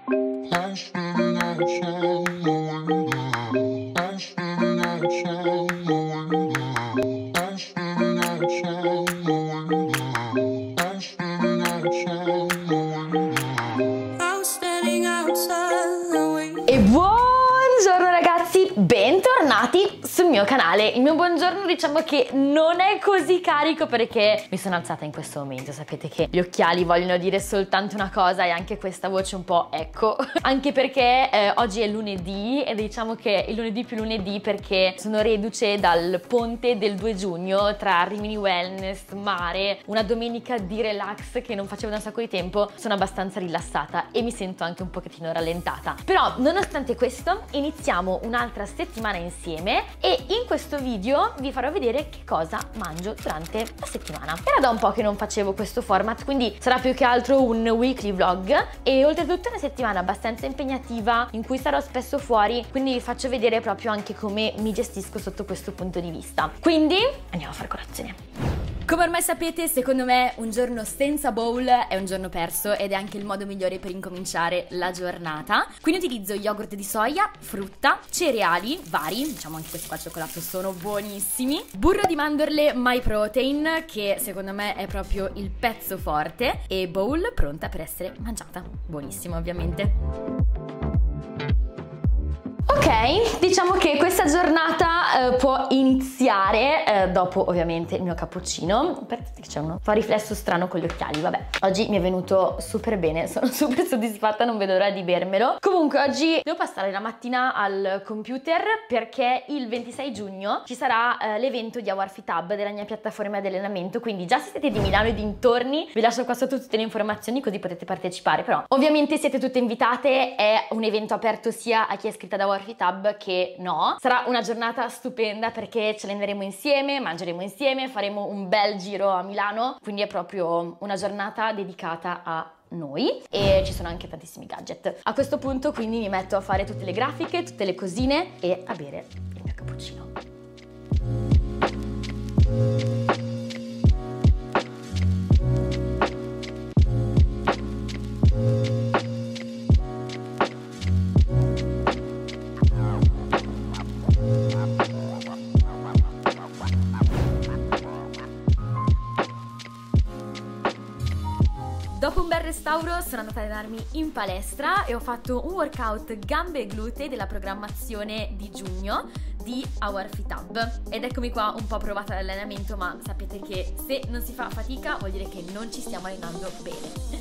E buongiorno ragazzi, bentornati sul mio canale. Il mio buongiorno diciamo che non è così carico perché mi sono alzata in questo momento. Sapete che gli occhiali vogliono dire soltanto una cosa e anche questa voce un po' ecco. Anche perché oggi è lunedì e diciamo che il lunedì più lunedì perché sono reduce dal ponte del 2 giugno tra Rimini Wellness, mare, una domenica di relax che non facevo da un sacco di tempo. Sono abbastanza rilassata e mi sento anche un pochettino rallentata. Però nonostante questo iniziamo un'altra settimana insieme e in questo video vi farò vedere che cosa mangio durante la settimana. Era da un po' che non facevo questo format, quindi sarà più che altro un weekly vlog e oltretutto è una settimana abbastanza impegnativa in cui sarò spesso fuori, quindi vi faccio vedere proprio anche come mi gestisco sotto questo punto di vista. Quindi andiamo a fare colazione. Come ormai sapete, secondo me un giorno senza bowl è un giorno perso ed è anche il modo migliore per incominciare la giornata. Quindi utilizzo yogurt di soia, frutta, cereali vari, diciamo anche questi qua al cioccolato sono buonissimi, burro di mandorle My Protein che secondo me è proprio il pezzo forte e bowl pronta per essere mangiata. Buonissimo ovviamente. Ok, diciamo che questa giornata può iniziare dopo ovviamente il mio cappuccino. Perché c'è uno fa riflesso strano con gli occhiali, vabbè. Oggi mi è venuto super bene, sono super soddisfatta, non vedo l'ora di bermelo. Comunque oggi devo passare la mattina al computer perché il 26 giugno ci sarà l'evento di Our Fit Hub della mia piattaforma di allenamento, quindi già se siete di Milano e dintorni vi lascio qua sotto tutte le informazioni così potete partecipare, però ovviamente siete tutte invitate, è un evento aperto sia a chi è iscritta da Our Fit Hub che no. Sarà una giornata stupenda perché ci alleneremo insieme, mangeremo insieme, faremo un bel giro a Milano, quindi è proprio una giornata dedicata a noi e ci sono anche tantissimi gadget. A questo punto quindi mi metto a fare tutte le grafiche, tutte le cosine e a bere il mio cappuccino. Dopo un bel restauro sono andata ad allenarmi in palestra e ho fatto un workout gambe e glutei della programmazione di giugno di Our Fit Hub ed eccomi qua un po' provata all'allenamento, ma sapete che se non si fa fatica vuol dire che non ci stiamo allenando bene.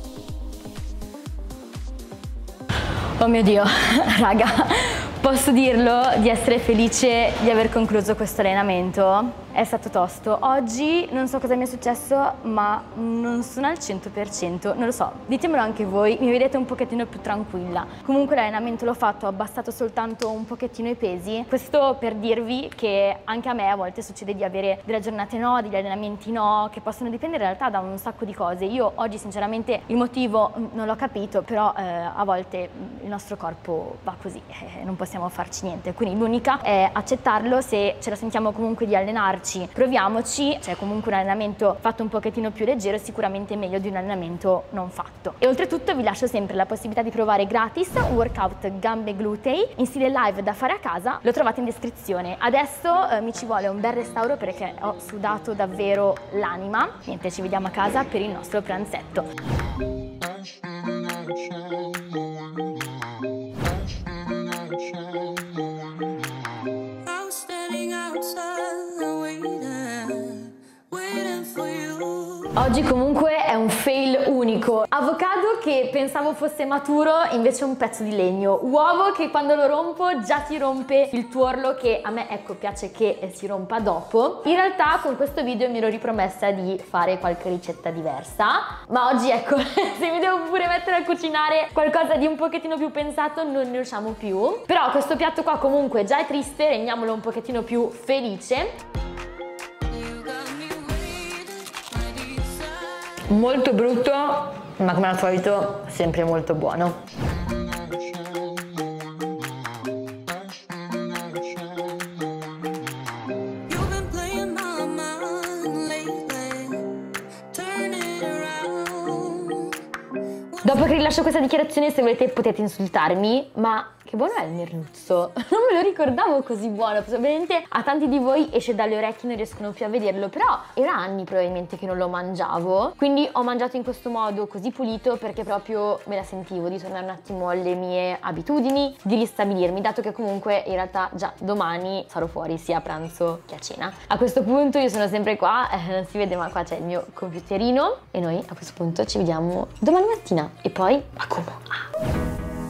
Oh mio Dio, raga, posso dirlo di essere felice di aver concluso questo allenamento? È stato tosto. Oggi non so cosa mi è successo, ma non sono al 100%, non lo so. Ditemelo anche voi, mi vedete un pochettino più tranquilla. Comunque l'allenamento l'ho fatto, ho abbassato soltanto un pochettino i pesi. Questo per dirvi che anche a me a volte succede di avere delle giornate no, degli allenamenti no, che possono dipendere in realtà da un sacco di cose. Io oggi sinceramente il motivo non l'ho capito, però a volte il nostro corpo va così, non possiamo farci niente. Quindi l'unica è accettarlo, se ce la sentiamo comunque di allenarci, proviamoci, c'è comunque un allenamento fatto un pochettino più leggero, sicuramente meglio di un allenamento non fatto. E oltretutto vi lascio sempre la possibilità di provare gratis un workout gambe e glutei in stile live da fare a casa, lo trovate in descrizione. Adesso mi ci vuole un bel restauro perché ho sudato davvero l'anima. Niente, ci vediamo a casa per il nostro pranzetto. Oggi comunque è un fail unico. Avocado che pensavo fosse maturo, invece è un pezzo di legno. Uovo che quando lo rompo già si rompe il tuorlo, che a me ecco piace che si rompa dopo. In realtà con questo video mi ero ripromessa di fare qualche ricetta diversa, ma oggi ecco se mi devo pure mettere a cucinare qualcosa di un pochettino più pensato non ne usciamo più. Però questo piatto qua comunque già è triste, rendiamolo un pochettino più felice. Molto brutto, ma come al solito sempre molto buono. Dopo che lascio questa dichiarazione, se volete potete insultarmi, ma che buono è il merluzzo, non me lo ricordavo così buono, probabilmente a tanti di voi esce dalle orecchie e non riescono più a vederlo, però era anni probabilmente che non lo mangiavo, quindi ho mangiato in questo modo così pulito perché proprio me la sentivo di tornare un attimo alle mie abitudini, di ristabilirmi, dato che comunque in realtà già domani sarò fuori sia a pranzo che a cena. A questo punto io sono sempre qua, non si vede ma qua c'è il mio computerino e noi a questo punto ci vediamo domani mattina e poi a Como.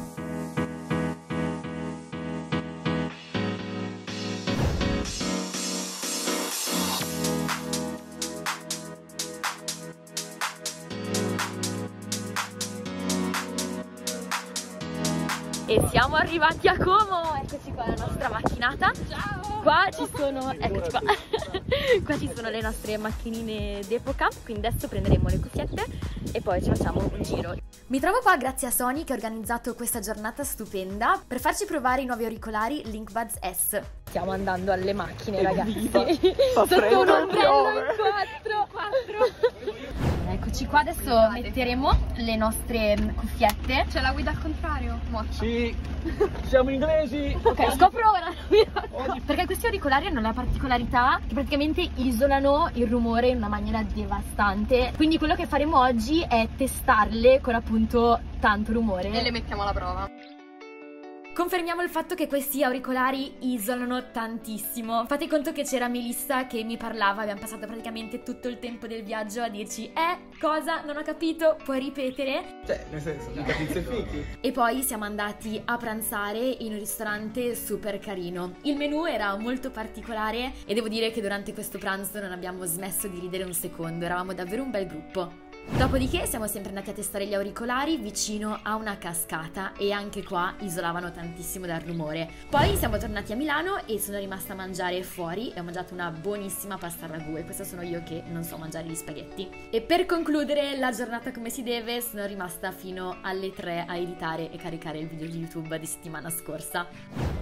E siamo arrivati a Como, eccoci qua la nostra macchinata. Ciao! Qua ci sono, eccoci qua, qua ci sono le nostre macchinine d'epoca, quindi adesso prenderemo le cuffiette e poi ci facciamo un giro. Mi trovo qua grazie a Sony che ha organizzato questa giornata stupenda per farci provare i nuovi auricolari LinkBuds S. Stiamo andando alle macchine, ragazzi. Sotto un ombrello in quattro. Eccoci qua, adesso metteremo le nostre cuffiette. C'è la guida al contrario? Morta. Sì, siamo inglesi. Ok, scopro ora la guida. Perché questi auricolari hanno la particolarità che praticamente isolano il rumore in una maniera devastante. Quindi quello che faremo oggi è testarle con appunto tanto rumore. E le mettiamo alla prova. Confermiamo il fatto che questi auricolari isolano tantissimo. Fate conto che c'era Melissa che mi parlava, abbiamo passato praticamente tutto il tempo del viaggio a dirci cosa? Non ho capito, puoi ripetere? Cioè, nel senso, di capizie fichi. E poi siamo andati a pranzare in un ristorante super carino. Il menù era molto particolare e devo dire che durante questo pranzo non abbiamo smesso di ridere un secondo, eravamo davvero un bel gruppo. Dopodiché siamo sempre andati a testare gli auricolari vicino a una cascata e anche qua isolavano tantissimo dal rumore. Poi siamo tornati a Milano e sono rimasta a mangiare fuori e ho mangiato una buonissima pasta al ragù e questo sono io che non so mangiare gli spaghetti. E per concludere la giornata come si deve sono rimasta fino alle 3 a editare e caricare il video di YouTube di settimana scorsa.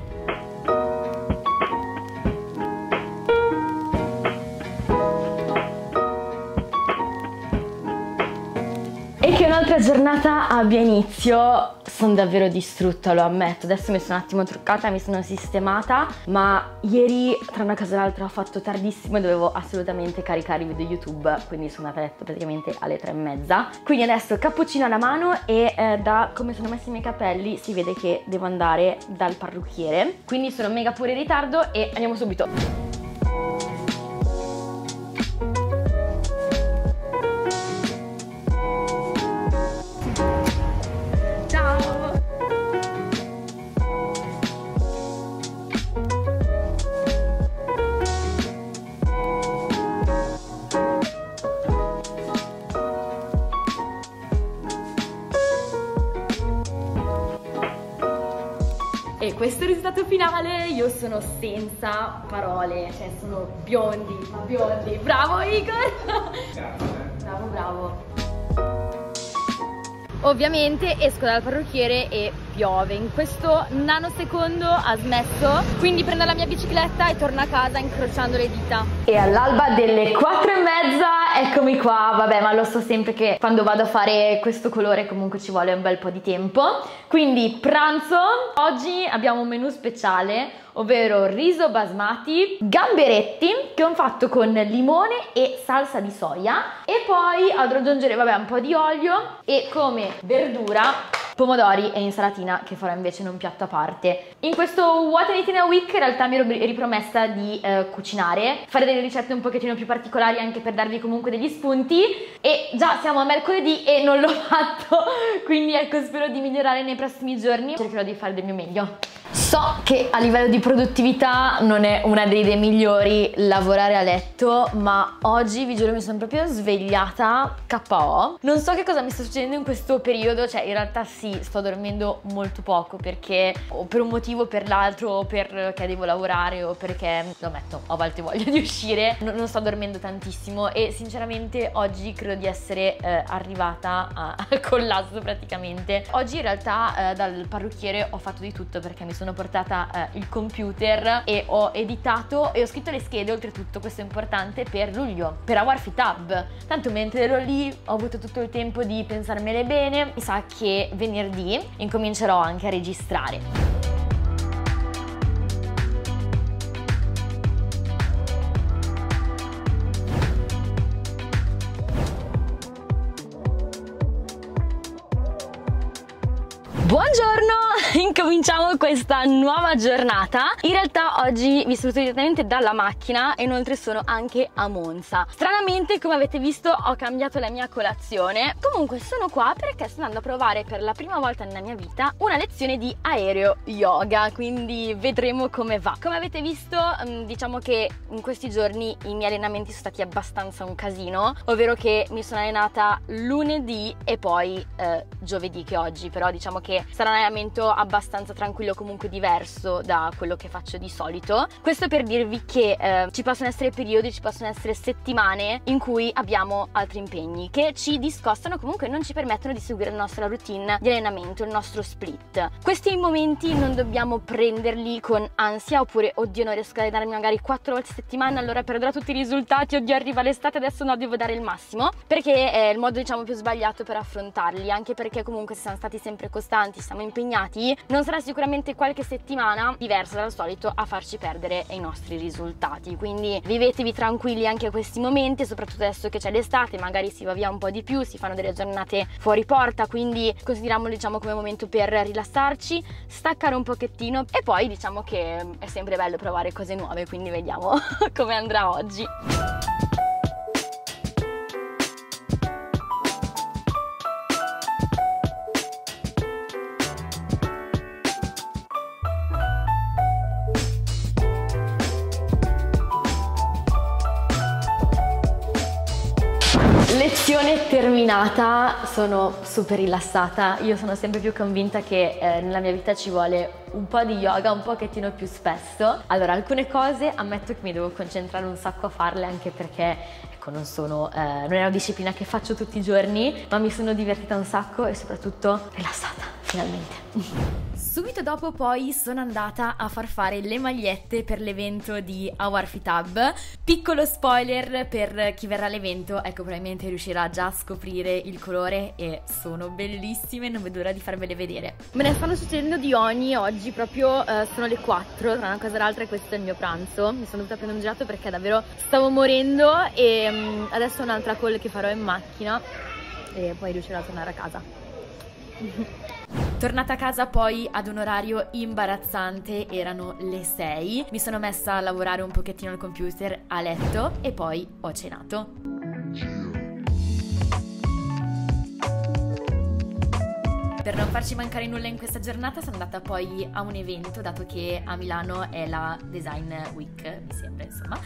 E che un'altra giornata abbia inizio, sono davvero distrutta, lo ammetto. Adesso mi sono un attimo truccata, mi sono sistemata, ma ieri tra una cosa e l'altra ho fatto tardissimo e dovevo assolutamente caricare i video YouTube, quindi sono andata a letto praticamente alle 3:30. Quindi adesso cappuccino alla mano e da come sono messi i miei capelli si vede che devo andare dal parrucchiere, quindi sono mega pure in ritardo e andiamo subito. E questo è il risultato finale, io sono senza parole, cioè sono biondi, ma biondi. Bravo Igor! Bravo, bravo. Ovviamente esco dal parrucchiere e piove, in questo nanosecondo ha smesso, quindi prendo la mia bicicletta e torno a casa incrociando le dita. E all'alba delle 4:30 eccomi qua, vabbè ma lo so sempre che quando vado a fare questo colore comunque ci vuole un bel po' di tempo. Quindi pranzo, oggi abbiamo un menù speciale, ovvero riso basmati, gamberetti che ho fatto con limone e salsa di soia e poi ad aggiungere vabbè un po' di olio e come verdura pomodori e insalatina che farò invece in un piatto a parte. In questo What I Eat in a Week in realtà mi ero ripromessa di cucinare, fare delle ricette un pochettino più particolari anche per darvi comunque degli spunti e già siamo a mercoledì e non l'ho fatto, quindi ecco spero di migliorare nei prossimi giorni, cercherò di fare del mio meglio. So che a livello di produttività non è una delle idee migliori lavorare a letto, ma oggi vi giuro mi sono proprio svegliata KO. Non so che cosa mi sta succedendo in questo periodo, cioè in realtà sì, sto dormendo molto poco perché o per un motivo o per l'altro, o perché devo lavorare o perché, lo ammetto, ho a volte voglia di uscire, non sto dormendo tantissimo e sinceramente oggi credo di essere arrivata al collasso praticamente. Oggi in realtà dal parrucchiere ho fatto di tutto perché mi sono portata il computer e ho editato e ho scritto le schede, oltretutto questo è importante, per luglio, per Our Fit Hub. Tanto mentre ero lì ho avuto tutto il tempo di pensarmele bene. Mi sa che venerdì incomincerò anche a registrare. Buongiorno! Incominciamo questa nuova giornata. In realtà oggi vi saluto direttamente dalla macchina e inoltre sono anche a Monza. Stranamente, come avete visto, ho cambiato la mia colazione. Comunque sono qua perché sto andando a provare per la prima volta nella mia vita una lezione di aereo yoga, quindi vedremo come va. Come avete visto, diciamo che in questi giorni i miei allenamenti sono stati abbastanza un casino, ovvero che mi sono allenata lunedì e poi giovedì, che oggi, però diciamo che sarà un allenamento abbastanza tranquillo, comunque diverso da quello che faccio di solito. Questo per dirvi che ci possono essere periodi, ci possono essere settimane in cui abbiamo altri impegni che ci discostano, comunque non ci permettono di seguire la nostra routine di allenamento, il nostro split. Questi momenti non dobbiamo prenderli con ansia, oppure oddio non riesco a allenarmi magari 4 volte a settimana, allora perderò tutti i risultati, oddio arriva l'estate, adesso no, devo dare il massimo, perché è il modo diciamo più sbagliato per affrontarli, anche perché comunque se siamo stati sempre costanti, siamo impegnati, non sarà sicuramente qualche settimana diversa dal solito a farci perdere i nostri risultati. Quindi vivetevi tranquilli anche a questi momenti, soprattutto adesso che c'è l'estate, magari si va via un po' di più, si fanno delle giornate fuori porta, quindi consideriamolo diciamo come momento per rilassarci, staccare un pochettino e poi diciamo che è sempre bello provare cose nuove, quindi vediamo come andrà oggi. Lezione terminata, sono super rilassata. Io sono sempre più convinta che nella mia vita ci vuole un po' di yoga un pochettino più spesso. Allora, alcune cose ammetto che mi devo concentrare un sacco a farle, anche perché ecco non è una disciplina che faccio tutti i giorni, ma mi sono divertita un sacco e soprattutto rilassata, finalmente. Subito dopo poi sono andata a far fare le magliette per l'evento di Our Fit Hub. Piccolo spoiler per chi verrà all'evento, ecco probabilmente riuscirà già a scoprire il colore e sono bellissime, non vedo l'ora di farvele vedere. Me ne stanno succedendo di ogni, oggi proprio sono le 4, tra una cosa e l'altra, e questo è il mio pranzo. Mi sono dovuta prendere un gelato perché davvero stavo morendo e adesso ho un'altra call che farò in macchina e poi riuscirò a tornare a casa. Tornata a casa poi ad un orario imbarazzante, erano le 6, mi sono messa a lavorare un pochettino al computer a letto e poi ho cenato. Per non farci mancare nulla in questa giornata sono andata poi a un evento, dato che a Milano è la Design Week, mi sembra insomma.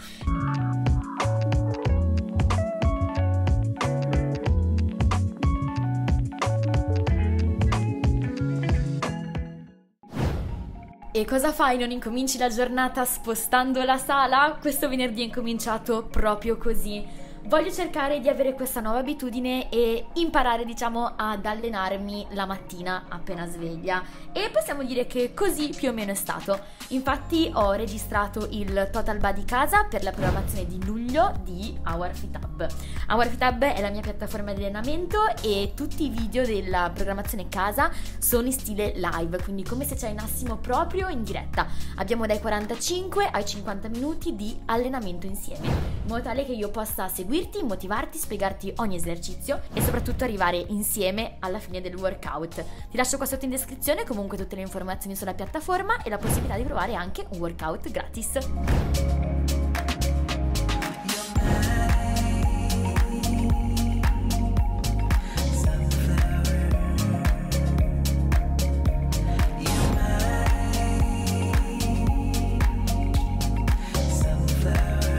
E cosa fai? Non incominci la giornata spostando la sala? Questo venerdì è incominciato proprio così. Voglio cercare di avere questa nuova abitudine e imparare, diciamo, ad allenarmi la mattina appena sveglia. E possiamo dire che così più o meno è stato. Infatti ho registrato il Total Body Casa per la programmazione di luglio di Our Fit Hub. Our Fit Hub è la mia piattaforma di allenamento e tutti i video della programmazione casa sono in stile live, quindi come se ci allenassimo proprio in diretta. Abbiamo dai 45 ai 50 minuti di allenamento insieme, in modo tale che io possa seguirti, motivarti, spiegarti ogni esercizio e soprattutto arrivare insieme alla fine del workout. Ti lascio qua sotto in descrizione comunque tutte le informazioni sulla piattaforma e la possibilità di provare anche un workout gratis.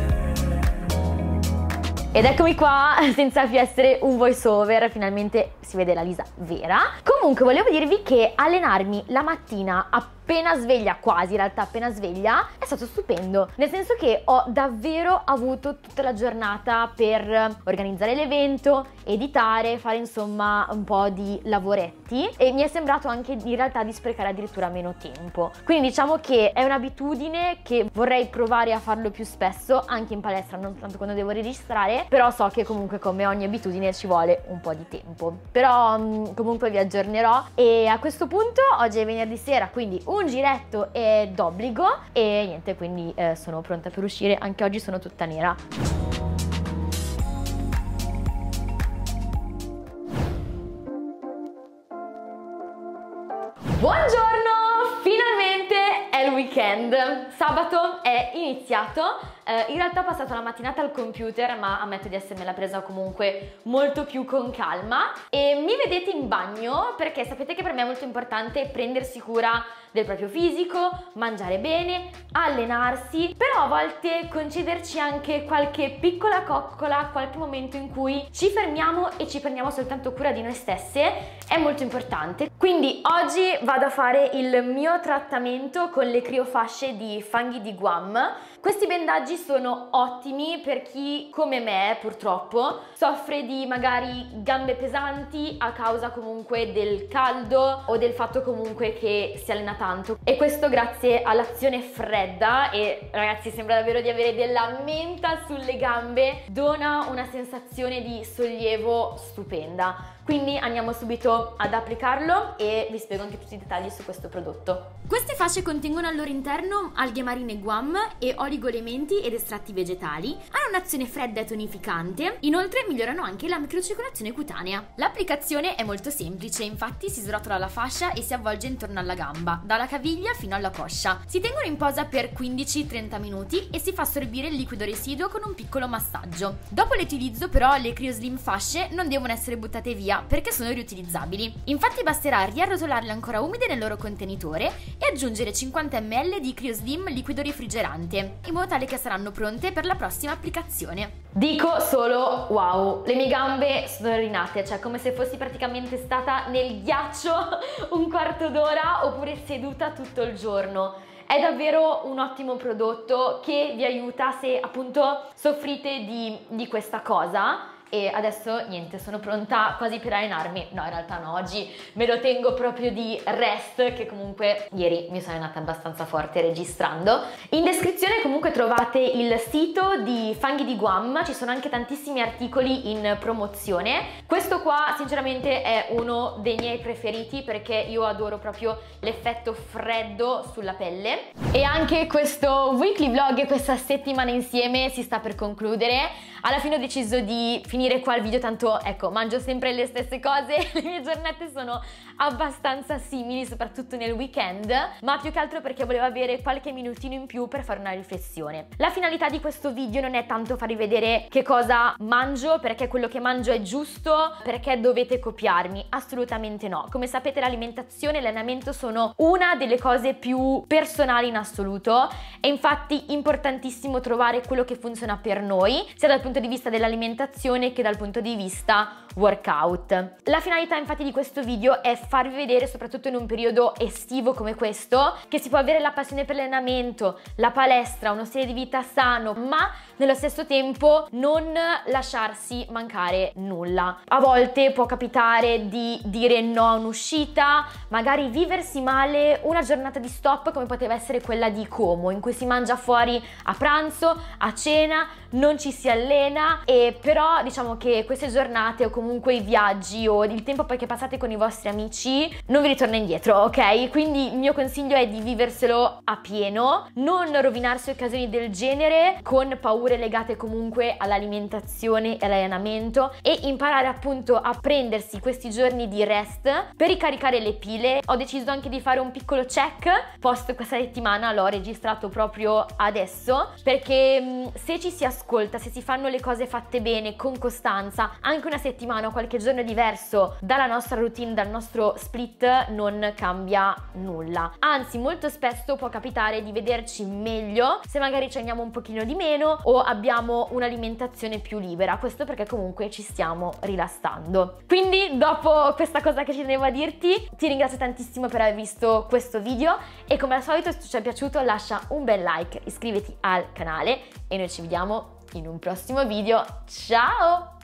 Ed eccomi qua, senza più essere un voice over, finalmente si si vede la Lisa vera. Comunque volevo dirvi che allenarmi la mattina appena sveglia, quasi in realtà appena sveglia, è stato stupendo, nel senso che ho davvero avuto tutta la giornata per organizzare l'evento, editare, fare insomma un po' di lavoretti, e mi è sembrato anche in realtà di sprecare addirittura meno tempo. Quindi diciamo che è un'abitudine che vorrei provare a farlo più spesso, anche in palestra, non tanto quando devo registrare, però so che comunque come ogni abitudine ci vuole un po' di tempo. Però comunque vi aggiornerò. E a questo punto oggi è venerdì sera, quindi un giretto è d'obbligo e niente, quindi sono pronta per uscire. Anche oggi sono tutta nera. Buongiorno! Finalmente è il weekend. Sabato è iniziato. In realtà ho passato la mattinata al computer, ma ammetto di essermela presa comunque molto più con calma. E mi vedete in bagno perché sapete che per me è molto importante prendersi cura del proprio fisico, mangiare bene, allenarsi, però a volte concederci anche qualche piccola coccola, qualche momento in cui ci fermiamo e ci prendiamo soltanto cura di noi stesse è molto importante. Quindi oggi vado a fare il mio trattamento con le criofasce di funghi di Guam. Questi bendaggi sono ottimi per chi come me purtroppo soffre di magari gambe pesanti a causa comunque del caldo o del fatto comunque che si allena tanto, e questo grazie all'azione fredda, e ragazzi sembra davvero di avere della menta sulle gambe, dona una sensazione di sollievo stupenda. Quindi andiamo subito ad applicarlo e vi spiego anche tutti i dettagli su questo prodotto. Queste fasce contengono al loro interno alghe marine Guam e oligoelementi ed estratti vegetali, hanno un'azione fredda e tonificante, inoltre migliorano anche la microcircolazione cutanea. L'applicazione è molto semplice, infatti si srotola la fascia e si avvolge intorno alla gamba, dalla caviglia fino alla coscia. Si tengono in posa per 15-30 minuti e si fa assorbire il liquido residuo con un piccolo massaggio. Dopo l'utilizzo però le CryoSlim fasce non devono essere buttate via perché sono riutilizzabili. Infatti basterà riarrotolarle ancora umide nel loro contenitore e aggiungere 50 ml di CryoSlim liquido refrigerante, in modo tale che saranno pronte per la prossima applicazione. Dico solo wow, le mie gambe sono rinate, cioè come se fossi praticamente stata nel ghiaccio un quarto d'ora oppure seduta tutto il giorno. È davvero un ottimo prodotto che vi aiuta se appunto soffrite di questa cosa. E adesso niente, sono pronta quasi per allenarmi. No, in realtà no, oggi me lo tengo proprio di rest, che comunque ieri mi sono allenata abbastanza forte registrando. In descrizione comunque trovate il sito di Funghi di Guam, ci sono anche tantissimi articoli in promozione. Questo qua sinceramente è uno dei miei preferiti perché io adoro proprio l'effetto freddo sulla pelle. E anche questo weekly vlog, questa settimana insieme si sta per concludere. Alla fine ho deciso di finire qua il video, tanto ecco, mangio sempre le stesse cose, le mie giornate sono abbastanza simili, soprattutto nel weekend, ma più che altro perché volevo avere qualche minutino in più per fare una riflessione. La finalità di questo video non è tanto farvi vedere che cosa mangio, perché quello che mangio è giusto, perché dovete copiarmi, assolutamente no. Come sapete l'alimentazione e l'allenamento sono una delle cose più personali in assoluto, è infatti importantissimo trovare quello che funziona per noi, sia dal punto di vista dell'alimentazione che dal punto di vista workout. La finalità infatti di questo video è farvi vedere, soprattutto in un periodo estivo come questo, che si può avere la passione per l'allenamento, la palestra, uno stile di vita sano, ma nello stesso tempo non lasciarsi mancare nulla. A volte può capitare di dire no a un'uscita, magari viversi male una giornata di stop come poteva essere quella di Como, in cui si mangia fuori a pranzo, a cena, non ci si allena, e però diciamo che queste giornate o comunque i viaggi o il tempo poi che passate con i vostri amici non vi ritorna indietro, ok? Quindi il mio consiglio è di viverselo a pieno, non rovinarsi occasioni del genere con paure legate comunque all'alimentazione e all'allenamento, e imparare appunto a prendersi questi giorni di rest per ricaricare le pile. Ho deciso anche di fare un piccolo check post questa settimana, l'ho registrato proprio adesso, perché se ci si ascolta, se si fanno le cose fatte bene, con costanza, anche una settimana settimana o qualche giorno diverso dalla nostra routine, dal nostro split, non cambia nulla. Anzi, molto spesso può capitare di vederci meglio se magari ci andiamo un pochino di meno o abbiamo un'alimentazione più libera. Questo perché comunque ci stiamo rilassando. Quindi, dopo questa cosa che ci tenevo a dirti, ti ringrazio tantissimo per aver visto questo video e come al solito, se ti è piaciuto lascia un bel like, iscriviti al canale e noi ci vediamo in un prossimo video. Ciao!